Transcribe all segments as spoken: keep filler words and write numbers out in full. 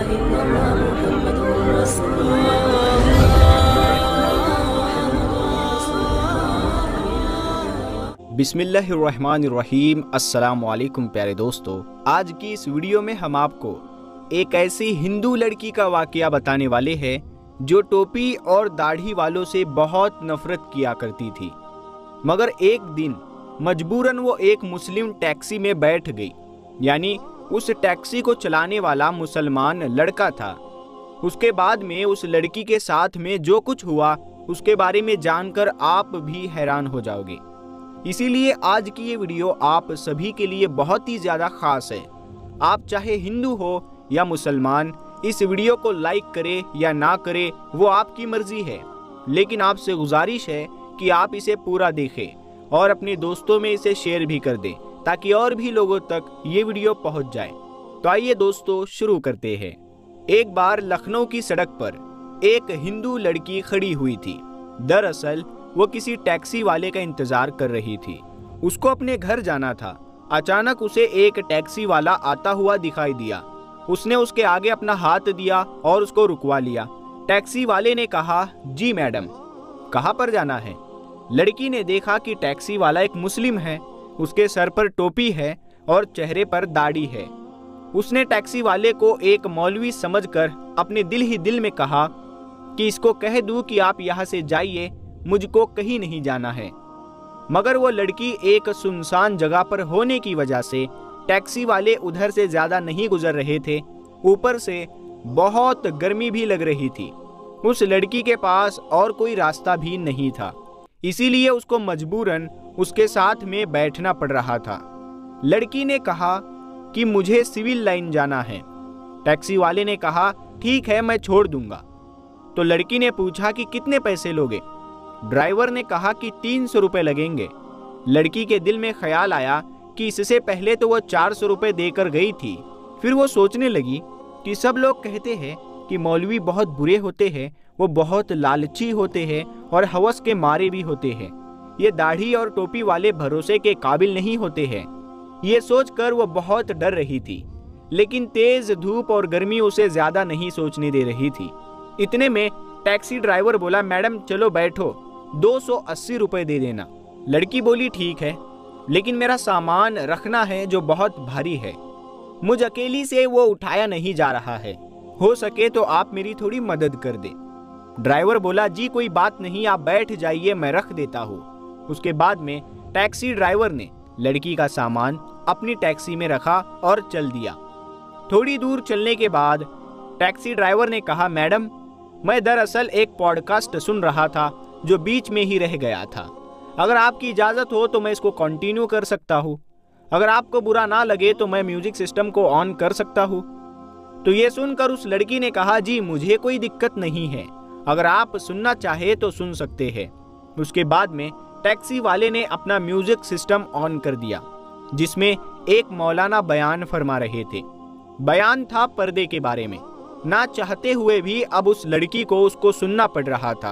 बिस्मिल्लाहिर्रहमानिर्रहीम। अस्सलाम वालेकुम प्यारे दोस्तों, आज की इस वीडियो में हम आपको एक ऐसी हिंदू लड़की का वाकया बताने वाले हैं जो टोपी और दाढ़ी वालों से बहुत नफरत किया करती थी, मगर एक दिन मजबूरन वो एक मुस्लिम टैक्सी में बैठ गई। यानी उस टैक्सी को चलाने वाला मुसलमान लड़का था। उसके बाद में उस लड़की के साथ में जो कुछ हुआ उसके बारे में जानकर आप भी हैरान हो जाओगे। इसीलिए आज की ये वीडियो आप सभी के लिए बहुत ही ज़्यादा ख़ास है। आप चाहे हिंदू हो या मुसलमान, इस वीडियो को लाइक करें या ना करें वो आपकी मर्ज़ी है, लेकिन आपसे गुजारिश है कि आप इसे पूरा देखें और अपने दोस्तों में इसे शेयर भी कर दें ताकि और भी लोगों तक ये वीडियो पहुंच जाए। तो आइए दोस्तों शुरू करते हैं। एक बार लखनऊ की सड़क पर एक हिंदू लड़की खड़ी हुई थी। दरअसल वो किसी टैक्सी वाले का इंतजार कर रही थी। उसको अपने घर जाना था। अचानक उसे एक टैक्सी वाला आता हुआ दिखाई दिया। उसने उसके आगे अपना हाथ दिया और उसको रुकवा लिया। टैक्सी वाले ने कहा, जी मैडम, कहाँ पर जाना है? लड़की ने देखा कि टैक्सी वाला एक मुस्लिम है, उसके सर पर टोपी है और चेहरे पर दाढ़ी है। उसने टैक्सी वाले को एक मौलवी समझकर अपने दिल ही दिल में कहा कि इसको कह दूं कि आप यहाँ से जाइए, मुझको कहीं नहीं जाना है। मगर वो लड़की एक सुनसान जगह पर होने की वजह से टैक्सी वाले उधर से ज़्यादा नहीं गुजर रहे थे। ऊपर से बहुत गर्मी भी लग रही थी। उस लड़की के पास और कोई रास्ता भी नहीं था, इसीलिए उसको मजबूरन उसके साथ में बैठना पड़ रहा था। लड़की ने कहा कि मुझे सिविल लाइन जाना है। टैक्सी वाले ने कहा, ठीक है, मैं छोड़ दूंगा। तो लड़की ने पूछा कि कितने पैसे लोगे? ड्राइवर ने कहा कि तीन सौ रुपये लगेंगे। लड़की के दिल में ख्याल आया कि इससे पहले तो वो चार सौ रुपये देकर गई थी। फिर वो सोचने लगी कि सब लोग कहते हैं कि मौलवी बहुत बुरे होते हैं, वो बहुत लालची होते हैं और हवस के मारे भी होते हैं। ये दाढ़ी और टोपी वाले भरोसे के काबिल नहीं होते हैं। ये सोचकर वो बहुत डर रही थी, लेकिन तेज धूप और गर्मी उसे ज़्यादा नहीं सोचने दे रही थी। इतने में टैक्सी ड्राइवर बोला, मैडम चलो बैठो, दो सौ अस्सी रुपये दे देना। लड़की बोली, ठीक है, लेकिन मेरा सामान रखना है जो बहुत भारी है, मुझ अकेली से वो उठाया नहीं जा रहा है, हो सके तो आप मेरी थोड़ी मदद कर दे। ड्राइवर बोला, जी कोई बात नहीं, आप बैठ जाइए, मैं रख देता हूँ। उसके बाद में टैक्सी ड्राइवर ने लड़की का सामान अपनी टैक्सी में रखा और चल दिया। थोड़ी दूर चलने के बाद टैक्सी ड्राइवर ने कहा, मैडम मैं दरअसल एक पॉडकास्ट सुन रहा था जो बीच में ही रह गया था। अगर आपकी इजाज़त हो तो मैं इसको कंटिन्यू कर सकता हूँ। अगर आपको बुरा ना लगे तो मैं म्यूजिक सिस्टम को ऑन कर सकता हूँ। तो ये सुनकर उस लड़की ने कहा, जी मुझे कोई दिक्कत नहीं है, अगर आप सुनना चाहे तो सुन सकते हैं। उसके बाद में टैक्सी वाले ने अपना म्यूजिक सिस्टम ऑन कर दिया, जिसमें एक मौलाना बयान फरमा रहे थे। बयान था पर्दे के बारे में। ना चाहते हुए भी अब उस लड़की को उसको सुनना पड़ रहा था।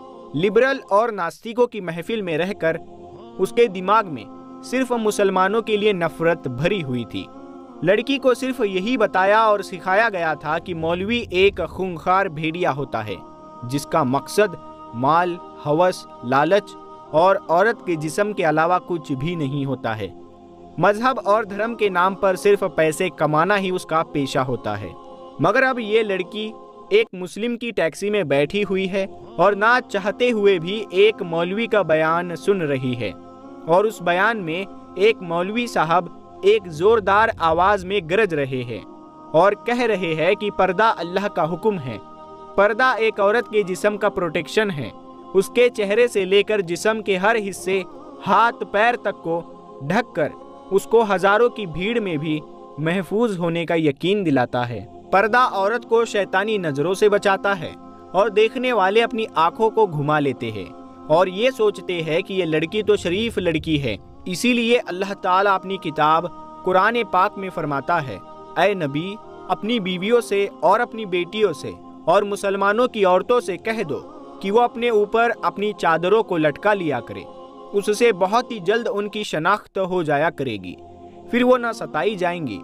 लिबरल और नास्तिकों की महफिल में रहकर उसके दिमाग में सिर्फ मुसलमानों के लिए नफरत भरी हुई थी। लड़की को सिर्फ यही बताया और सिखाया गया था कि मौलवी एक खूंखार भेड़िया होता है जिसका मकसद माल, हवस, लालच और औरत के जिस्म के अलावा कुछ भी नहीं होता है। मजहब और धर्म के नाम पर सिर्फ पैसे कमाना ही उसका पेशा होता है। मगर अब ये लड़की एक मुस्लिम की टैक्सी में बैठी हुई है और ना चाहते हुए भी एक मौलवी का बयान सुन रही है। और उस बयान में एक मौलवी साहब एक जोरदार आवाज में गरज रहे हैं और कह रहे हैं कि पर्दा अल्लाह का हुक्म है। पर्दा एक औरत के जिस्म का प्रोटेक्शन है। उसके चेहरे से लेकर जिस्म के हर हिस्से, हाथ पैर तक को ढककर उसको हजारों की भीड़ में भी महफूज होने का यकीन दिलाता है। पर्दा औरत को शैतानी नजरों से बचाता है और देखने वाले अपनी आंखों को घुमा लेते हैं और ये सोचते हैं कि ये लड़की तो शरीफ लड़की है। इसीलिए अल्लाह ताला अपनी किताब कुरान पाक में फरमाता है, ऐ नबी, अपनी बीवियों से और अपनी बेटियों से और मुसलमानों की औरतों से कह दो कि वो अपने ऊपर अपनी चादरों को लटका लिया करे, उससे बहुत ही जल्द उनकी शनाख्त हो जाया करेगी, फिर वो न सताई जाएंगी।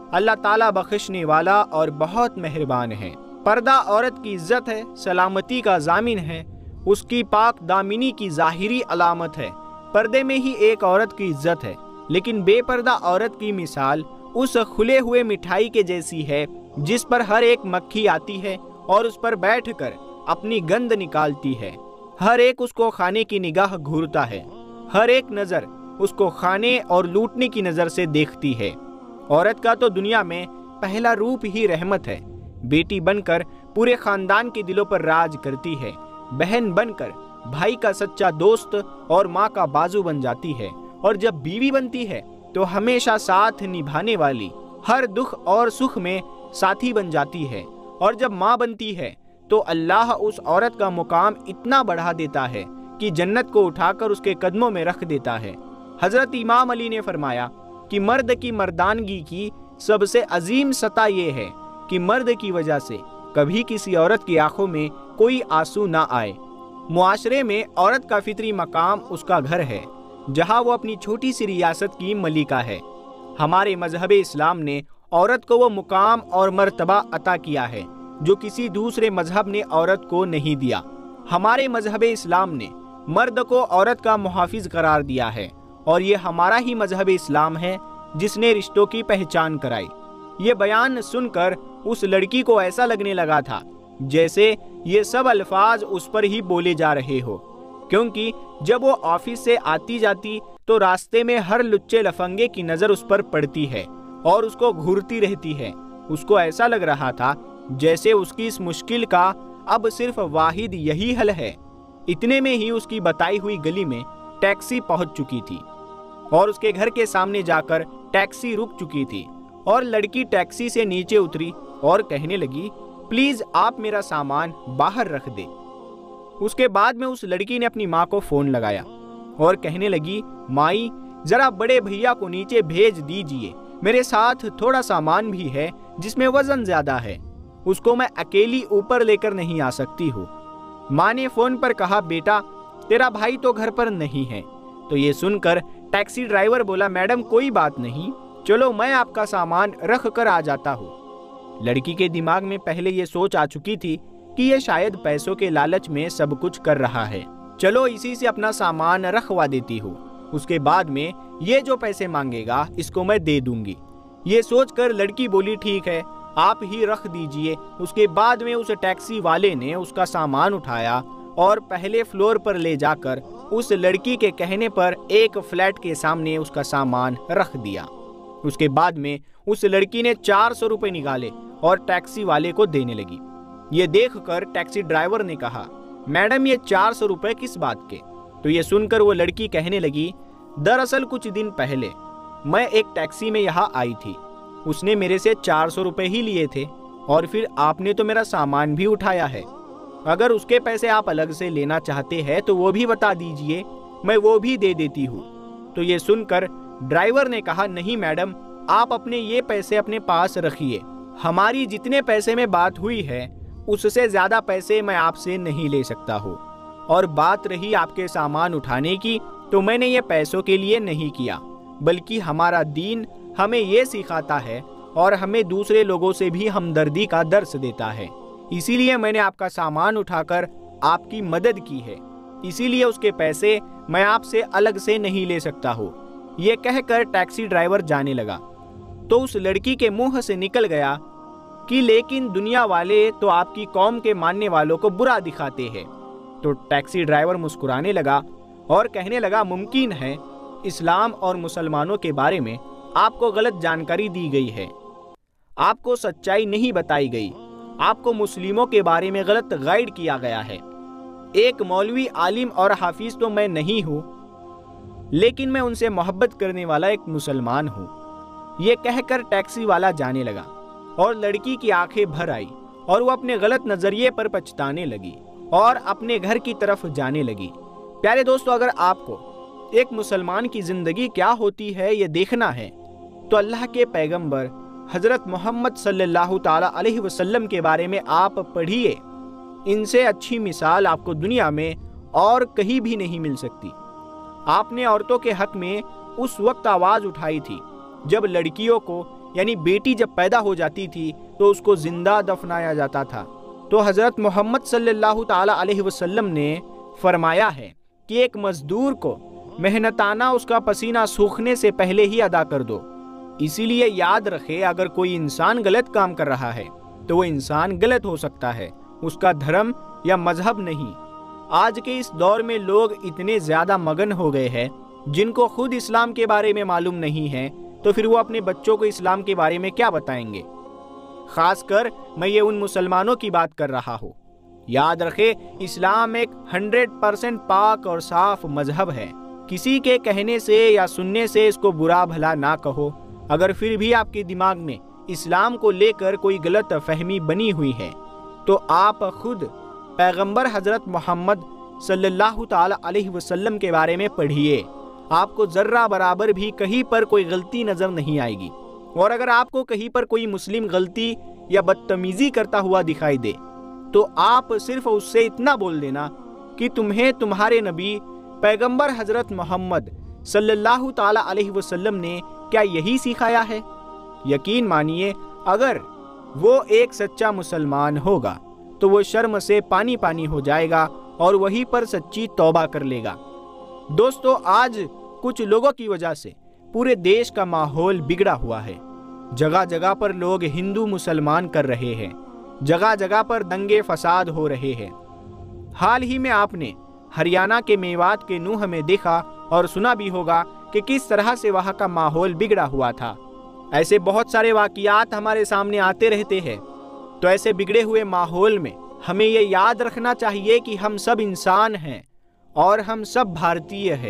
اللہ تعالیٰ بخشنے والا اور بہت مہربان ہے۔ پردہ عورت کی عزت ہے، سلامتی کا ضامن ہے، اس کی پاک دامنی کی ظاہری علامت ہے۔ پردے میں ہی ایک عورت کی عزت ہے، لیکن بے پردہ عورت کی مثال اس کھلے ہوئے مٹھائی کے جیسی ہے جس پر ہر ایک مکھی آتی ہے اور اس پر بیٹھ کر اپنی گند نکالتی ہے۔ ہر ایک اس کو کھانے کی نگاہ گھورتا ہے، ہر ایک نظر اس کو کھانے اور لوٹنے کی نظر سے دیکھتی ہے۔ عورت کا تو دنیا میں پہلا روپ ہی رحمت ہے، بیٹی بن کر پورے خاندان کے دلوں پر راج کرتی ہے، بہن بن کر بھائی کا سچا دوست اور ماں کا بازو بن جاتی ہے، اور جب بیوی بنتی ہے تو ہمیشہ ساتھ نبھانے والی، ہر دکھ اور سکھ میں ساتھی بن جاتی ہے، اور جب ماں بنتی ہے تو اللہ اس عورت کا مقام اتنا بڑھا دیتا ہے کہ جنت کو اٹھا کر اس کے قدموں میں رکھ دیتا ہے۔ حضرت امام علی نے فرمایا کہ مرد کی مردانگی کی سب سے عظیم سطح یہ ہے کہ مرد کی وجہ سے کبھی کسی عورت کی آنکھوں میں کوئی آنسو نہ آئے۔ معاشرے میں عورت کا فطری مقام اس کا گھر ہے، جہاں وہ اپنی چھوٹی سی ریاست کی ملکہ ہے۔ ہمارے مذہب اسلام نے عورت کو وہ مقام اور مرتبہ عطا کیا ہے جو کسی دوسرے مذہب نے عورت کو نہیں دیا۔ ہمارے مذہب اسلام نے مرد کو عورت کا محافظ قرار دیا ہے، اور یہ ہمارا ہی مذہب اسلام ہے جس نے رشتوں کی پہچان کرائی۔ یہ بیان سن کر اس لڑکی کو ایسا لگنے لگا تھا جیسے یہ سب الفاظ اس پر ہی بولے جا رہے ہو، کیونکہ جب وہ آفس سے آتی جاتی تو راستے میں ہر لچے لفنگے کی نظر اس پر پڑتی ہے اور اس کو گھورتی رہتی ہے۔ اس کو ایسا لگ رہا تھا جیسے اس کی اس مشکل کا اب صرف واحد یہی حل ہے۔ اتنے میں ہی اس کی بتائی ہوئی گلی میں ٹیکسی پہنچ چکی تھی، اور اس کے گھر کے سامنے جا کر ٹیکسی رک چکی تھی، اور لڑکی ٹیکسی سے نیچے اتری اور کہنے لگی، پلیز آپ میرا سامان باہر رکھ دے۔ اس کے بعد میں اس لڑکی نے اپنی ماں کو فون لگایا اور کہنے لگی، مائی ذرا بڑے بھیا کو نیچے بھیج دیجئے، میرے ساتھ تھوڑا سامان بھی ہے جس میں وزن زیادہ ہے، اس کو میں اکیلی اوپر لے کر نہیں آ سکتی ہوں۔ ماں نے فون پر کہا، بیٹا تیرا بھائی تو گھر پر نہیں ہے۔ تو یہ سن کر ٹیکسی ڈرائیور بولا، میڈم کوئی بات نہیں، چلو میں آپ کا سامان رکھ کر آ جاتا ہوں۔ لڑکی کے دماغ میں پہلے یہ سوچ آ چکی تھی کہ یہ شاید پیسوں کے لالچ میں سب کچھ کر رہا ہے، چلو اسی سے اپنا سامان رکھوا دیتی ہوں، اس کے بعد میں یہ جو پیسے مانگے گا اس کو میں دے دوں گی۔ یہ سوچ کر لڑکی بولی، ٹھیک ہے آپ ہی رکھ دیجئے۔ اس کے بعد میں اس ٹیکسی والے نے اس کا سامان اٹھایا اور پہلے فلور پر لے جا کر اس لڑکی کے کہنے پر ایک فلیٹ کے سامنے اس کا سامان رکھ دیا۔ اس کے بعد میں اس لڑکی نے چار سو روپے نکالے اور ٹیکسی والے کو دینے لگی۔ یہ دیکھ کر ٹیکسی ڈرائیور نے کہا، میڈم یہ چار سو روپے کس بات کے؟ تو یہ سن کر وہ لڑکی کہنے لگی، دراصل کچھ دن پہلے میں ایک ٹیکسی میں یہاں آئی تھی، اس نے میرے سے چار سو روپے ہی لیے تھے، اور پھر آپ نے تو میرا سامان بھی اٹھایا ہے، اگر اس کے پیسے آپ الگ سے لینا چاہتے ہیں تو وہ بھی بتا دیجئے، میں وہ بھی دے دیتی ہوں۔ تو یہ سن کر ڈرائیور نے کہا، نہیں میڈم آپ اپنے یہ پیسے اپنے پاس رکھیے، ہماری جتنے پیسے میں بات ہوئی ہے اس سے زیادہ پیسے میں آپ سے نہیں لے سکتا ہوں، اور بات رہی آپ کے سامان اٹھانے کی تو میں نے یہ پیسوں کے لیے نہیں کیا، بلکہ ہمارا دین ہمیں یہ سکھاتا ہے اور ہمیں دوسرے لوگوں سے بھی ہمدردی کا درس دیتا ہے، اسی لیے میں نے آپ کا سامان اٹھا کر آپ کی مدد کی ہے، اسی لیے اس کے پیسے میں آپ سے الگ سے نہیں لے سکتا ہوں۔ یہ کہہ کر ٹیکسی ڈرائیور جانے لگا تو اس لڑکی کے منہ سے نکل گیا کہ لیکن دنیا والے تو آپ کی قوم کے ماننے والوں کو برا دکھاتے ہیں۔ تو ٹیکسی ڈرائیور مسکرانے لگا اور کہنے لگا، ممکن ہے اسلام اور مسلمانوں کے بارے میں آپ کو غلط جانکاری دی گئی ہے، آپ کو سچائی نہیں بتائی گئی، آپ کو مسلموں کے بارے میں غلط گائیڈ کیا گیا ہے۔ ایک مولوی، عالم اور حافظ تو میں نہیں ہوں، لیکن میں ان سے محبت کرنے والا ایک مسلمان ہوں۔ یہ کہہ کر ٹیکسی والا جانے لگا اور لڑکی کی آنکھیں بھر آئی اور وہ اپنے غلط نظریے پر پچھتانے لگی اور اپنے گھر کی طرف جانے لگی۔ پیارے دوستو، اگر آپ کو ایک مسلمان کی زندگی کیا ہوتی ہے یہ دیکھنا ہے تو اللہ کے پیغمبر حضرت محمد صلی اللہ تعالی علیہ وسلم کے بارے میں آپ پڑھیے، ان سے اچھی مثال آپ کو دنیا میں اور کہیں بھی نہیں مل سکتی۔ آپ نے عورتوں کے حق میں اس وقت آواز اٹھائی تھی جب لڑکیوں کو یعنی بیٹی جب پیدا ہو جاتی تھی تو اس کو زندہ دفنایا جاتا تھا۔ تو حضرت محمد صلی اللہ تعالی علیہ وسلم نے فرمایا ہے کہ ایک مزدور کو محنتانہ اس کا پسینہ سوکھنے سے پہلے ہی ادا کر دو۔ اسی لیے یاد رکھے، اگر کوئی انسان غلط کام کر رہا ہے تو وہ انسان غلط ہو سکتا ہے، اس کا دھرم یا مذہب نہیں۔ آج کے اس دور میں لوگ اتنے زیادہ مگن ہو گئے ہیں جن کو خود اسلام کے بارے میں معلوم نہیں ہے، تو پھر وہ اپنے بچوں کو اسلام کے بارے میں کیا بتائیں گے؟ خاص کر میں یہ ان مسلمانوں کی بات کر رہا ہوں۔ یاد رکھے، اسلام ایک ہنڈریڈ پرسنٹ پاک اور صاف مذہب ہے۔ کسی کے کہنے سے یا سننے سے اس کو برا بھلا نہ کہو۔ اگر پھر بھی آپ کے دماغ میں اسلام کو لے کر کوئی غلط فہمی بنی ہوئی ہے تو آپ خود پیغمبر حضرت محمد صلی اللہ تعالی علیہ وسلم کے بارے میں پڑھیے، آپ کو ذرہ برابر بھی کہیں پر کوئی غلطی نظر نہیں آئے گی۔ اور اگر آپ کو کہیں پر کوئی مسلم غلطی یا بدتمیزی کرتا ہوا دکھائی دے تو آپ صرف اس سے اتنا بول دینا کہ تمہیں تمہارے نبی پیغمبر حضرت محمد صلی اللہ تعالی علیہ وسلم نے کیا یہی سکھایا ہے؟ یقین مانیے، اگر وہ ایک سچا مسلمان ہوگا تو وہ شرم سے پانی پانی ہو جائے گا اور وہی پر سچی توبہ کر لے گا۔ دوستو، آج کچھ لوگوں کی وجہ سے پورے دیش کا ماحول بگڑا ہوا ہے۔ جگہ جگہ پر لوگ ہندو مسلمان کر رہے ہیں، جگہ جگہ پر دنگے فساد ہو رہے ہیں۔ حال ہی میں آپ نے ہریانہ کے میوات کے نوح میں دیکھا اور سنا بھی ہوگا کہ کس طرح سے وہاں کا ماحول بگڑا ہوا تھا۔ ایسے بہت سارے واقعات ہمارے سامنے آتے رہتے ہیں۔ تو ایسے بگڑے ہوئے ماحول میں ہمیں یہ یاد رکھنا چاہیے کہ ہم سب انسان ہیں اور ہم سب بھارتیہ ہیں۔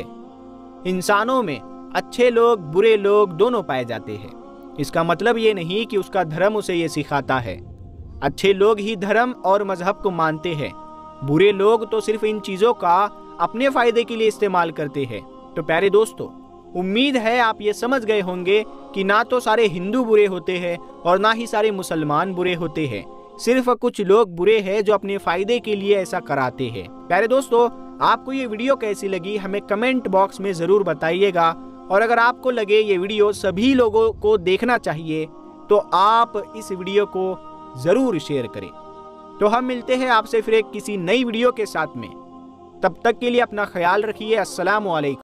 انسانوں میں اچھے لوگ برے لوگ دونوں پائے جاتے ہیں۔ اس کا مطلب یہ نہیں کہ اس کا دھرم اسے یہ سکھاتا ہے۔ اچھے لوگ ہی دھرم اور مذہب کو مانتے ہیں، برے لوگ تو صرف ان چیزوں کا اپنے فائدے کے لیے استعمال کرتے ہیں۔ تو پیارے دوستو، امید ہے آپ یہ سمجھ گئے ہوں گے کہ نہ تو سارے ہندو برے ہوتے ہیں اور نہ ہی سارے مسلمان برے ہوتے ہیں، صرف کچھ لوگ برے ہیں جو اپنے فائدے کے لیے ایسا کراتے ہیں۔ پیارے دوستو، آپ کو یہ ویڈیو کیسی لگی ہمیں کمنٹ باکس میں ضرور بتائیے گا، اور اگر آپ کو لگے یہ ویڈیو سبھی لوگوں کو دیکھنا چاہیے تو آپ اس ویڈیو کو ضرور شیئر کریں۔ تو ہم ملتے ہیں آپ سے پھر ایک کسی نئی ویڈیو کے ساتھ میں، تب تک کے لیے اپنا خیال رکھیے۔ السلام علیکم۔